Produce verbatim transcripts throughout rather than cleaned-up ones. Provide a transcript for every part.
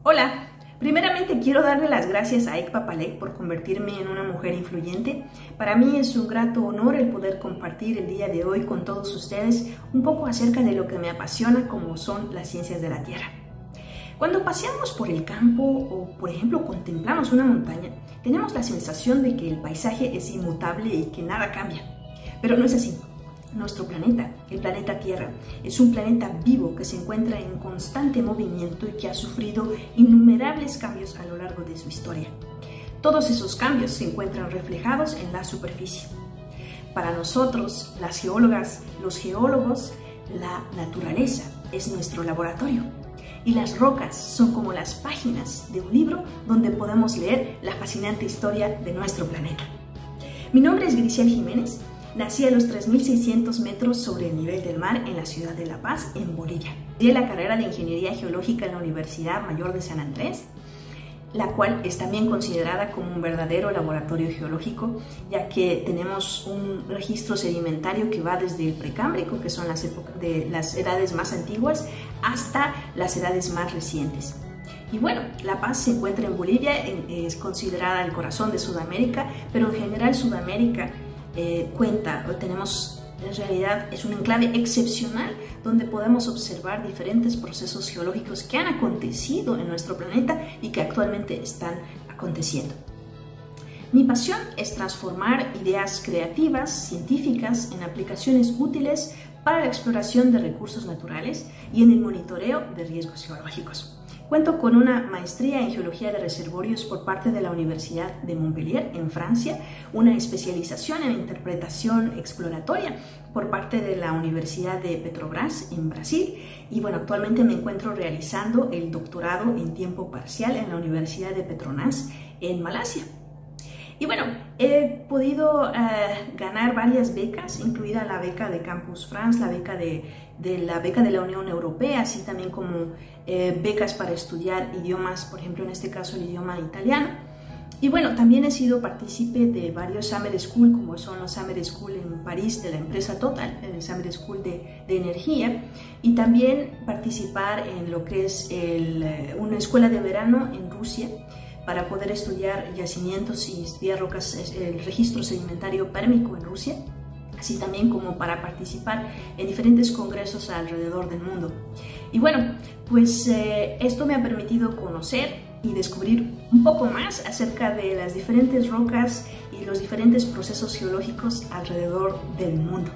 Hola, primeramente quiero darle las gracias a Ekpa Palek por convertirme en una mujer influyente. Para mí es un grato honor el poder compartir el día de hoy con todos ustedes un poco acerca de lo que me apasiona, como son las ciencias de la Tierra. Cuando paseamos por el campo o, por ejemplo, contemplamos una montaña, tenemos la sensación de que el paisaje es inmutable y que nada cambia. Pero no es así. Nuestro planeta, el planeta Tierra, es un planeta vivo que se encuentra en constante movimiento y que ha sufrido innumerables cambios a lo largo de su historia. Todos esos cambios se encuentran reflejados en la superficie. Para nosotros, las geólogas, los geólogos, la naturaleza es nuestro laboratorio y las rocas son como las páginas de un libro donde podemos leer la fascinante historia de nuestro planeta. Mi nombre es Grisel Jiménez. Nací a los tres mil seiscientos metros sobre el nivel del mar en la ciudad de La Paz, en Bolivia. Estudié la carrera de Ingeniería Geológica en la Universidad Mayor de San Andrés, la cual es también considerada como un verdadero laboratorio geológico, ya que tenemos un registro sedimentario que va desde el precámbrico, que son las, épocas de las edades más antiguas, hasta las edades más recientes. Y bueno, La Paz se encuentra en Bolivia, es considerada el corazón de Sudamérica, pero en general Sudamérica Eh, cuenta, tenemos, en realidad es un enclave excepcional donde podemos observar diferentes procesos geológicos que han acontecido en nuestro planeta y que actualmente están aconteciendo. Mi pasión es transformar ideas creativas, científicas, en aplicaciones útiles para la exploración de recursos naturales y en el monitoreo de riesgos geológicos. Cuento con una maestría en Geología de Reservorios por parte de la Universidad de Montpellier, en Francia, una especialización en Interpretación Exploratoria por parte de la Universidad de Petrobras, en Brasil, y bueno, actualmente me encuentro realizando el doctorado en tiempo parcial en la Universidad de Petronas, en Malasia. Y bueno, he podido uh, ganar varias becas, incluida la beca de Campus France, la beca de, de la beca de la Unión Europea, así también como eh, becas para estudiar idiomas, por ejemplo, en este caso el idioma italiano. Y bueno, también he sido partícipe de varios Summer School, como son los Summer School en París de la empresa Total, el Summer School de, de energía, y también participar en lo que es el, una escuela de verano en Rusia, para poder estudiar yacimientos y estudiar rocas, el registro sedimentario pérmico en Rusia, así también como para participar en diferentes congresos alrededor del mundo. Y bueno, pues eh, esto me ha permitido conocer y descubrir un poco más acerca de las diferentes rocas y los diferentes procesos geológicos alrededor del mundo.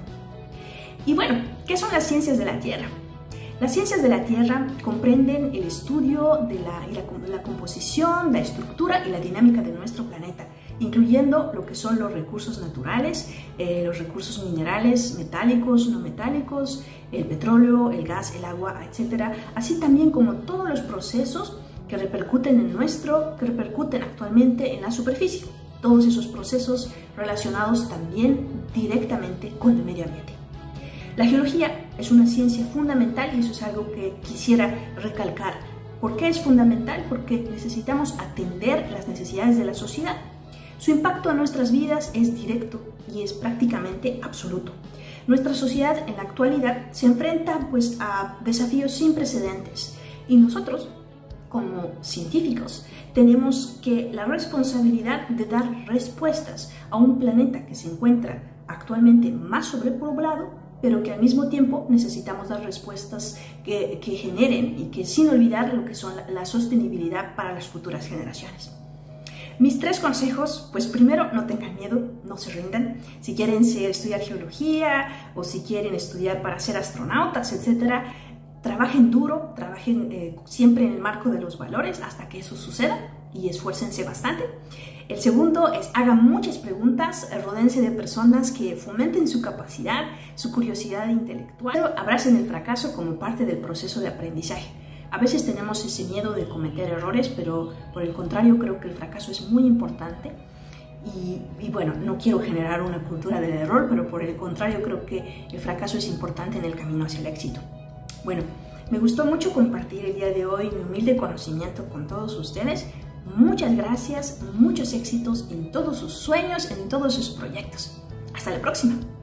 Y bueno, ¿qué son las ciencias de la Tierra? Las ciencias de la Tierra comprenden el estudio de la, y la, la composición, la estructura y la dinámica de nuestro planeta, incluyendo lo que son los recursos naturales, eh, los recursos minerales, metálicos, no metálicos, el petróleo, el gas, el agua, etcétera, así también como todos los procesos que repercuten en nuestro, que repercuten actualmente en la superficie, todos esos procesos relacionados también directamente con el medio ambiente. La geología es una ciencia fundamental y eso es algo que quisiera recalcar. ¿Por qué es fundamental? Porque necesitamos atender las necesidades de la sociedad. Su impacto a nuestras vidas es directo y es prácticamente absoluto. Nuestra sociedad en la actualidad se enfrenta pues, a desafíos sin precedentes y nosotros, como científicos, tenemos que la responsabilidad de dar respuestas a un planeta que se encuentra actualmente más sobrepoblado, pero que al mismo tiempo necesitamos dar respuestas que, que generen y que sin olvidar lo que son la, la sostenibilidad para las futuras generaciones. Mis tres consejos, pues primero, no tengan miedo, no se rindan. Si quieren ser, estudiar geología o si quieren estudiar para ser astronautas, etcétera, trabajen duro, trabajen eh, siempre en el marco de los valores hasta que eso suceda y esfuércense bastante. El segundo es hagan muchas preguntas, rodéense de personas que fomenten su capacidad, su curiosidad intelectual. Abracen el fracaso como parte del proceso de aprendizaje. A veces tenemos ese miedo de cometer errores, pero por el contrario creo que el fracaso es muy importante. Y, y bueno, no quiero generar una cultura del error, pero por el contrario creo que el fracaso es importante en el camino hacia el éxito. Bueno, me gustó mucho compartir el día de hoy mi humilde conocimiento con todos ustedes. Muchas gracias, muchos éxitos en todos sus sueños, en todos sus proyectos. Hasta la próxima.